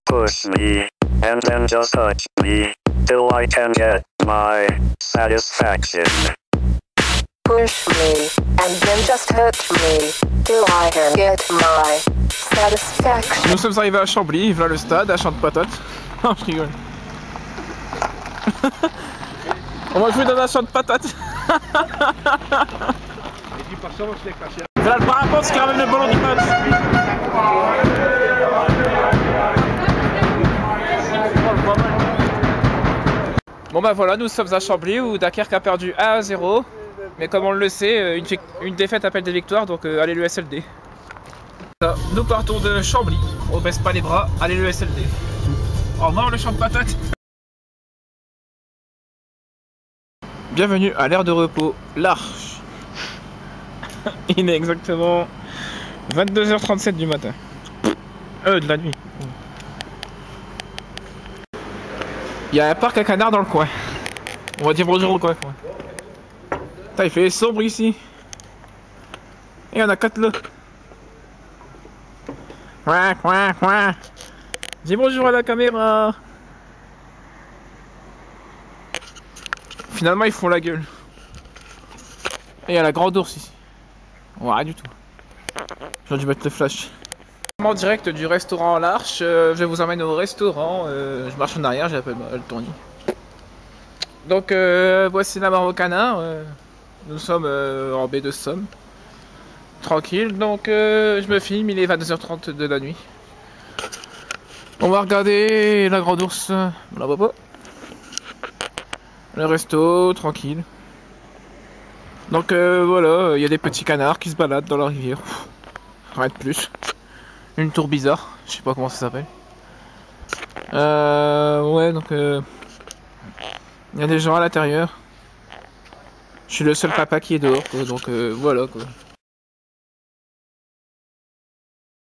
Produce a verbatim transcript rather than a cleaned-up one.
Push me, and then just touch me, till I can get my satisfaction. Push me, and then just touch me, till I can get my satisfaction. Nous sommes arrivés à Chambly, voilà le stade, à Champ-de-Patate. Non, je rigole. On va jouer dans un champ de patates. Voilà le parapente qui ramène le ballon du match. Bon bah voilà, nous sommes à Chambly où Dunkerque a perdu un à zéro. Mais comme on le sait, une, une défaite appelle des victoires, donc euh, allez le S L D. Nous partons de Chambly, on baisse pas les bras, allez le S L D. Au revoir le champ de patates. Bienvenue à l'aire de repos, l'Arche. Il est exactement vingt-deux heures trente-sept du matin. Euh, de la nuit. Il y a un parc à canards dans le coin. On va dire bonjour au coin. Putain, il fait sombre ici. Et il y en a quatre là. Coin, coin, coin. Dis bonjour à la caméra. Finalement ils font la gueule. Et il y a la grande ours ici. Ouais, rien du tout. J'aurais dû mettre le flash. En direct du restaurant L'Arche, euh, je vous emmène au restaurant. Euh, je marche en arrière, j'appelle le tournis. Donc euh, voici la mare au canard. Euh, nous sommes euh, en baie de Somme. Tranquille, donc euh, je me filme, il est vingt-deux heures trente de la nuit. On va regarder la grande ours. On la voit pas. Le resto, tranquille. Donc euh, voilà, il y a des petits canards qui se baladent dans la rivière. Rien de plus. Une tour bizarre, je sais pas comment ça s'appelle. Euh, ouais, donc euh, il y a des gens à l'intérieur. Je suis le seul papa qui est dehors, quoi, donc euh, voilà quoi.